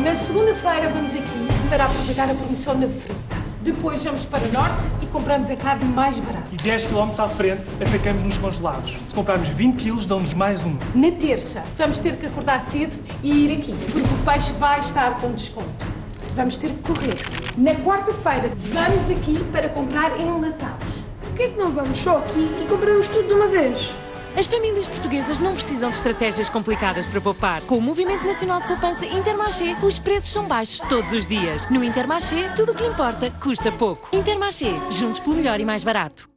Na segunda-feira vamos aqui para aproveitar a promoção na fruta. Depois vamos para o norte e compramos a carne mais barata. E 10 km à frente atacamos nos congelados. Se comprarmos 20 kg, dão-nos mais um. Na terça vamos ter que acordar cedo e ir aqui, porque o peixe vai estar com desconto. Vamos ter que correr. Na quarta-feira vamos aqui para comprar enlatados. Por que é que não vamos só aqui e compramos tudo de uma vez? As famílias portuguesas não precisam de estratégias complicadas para poupar. Com o Movimento Nacional de Poupança Intermarché, os preços são baixos todos os dias. No Intermarché, tudo o que importa custa pouco. Intermarché, juntos pelo melhor e mais barato.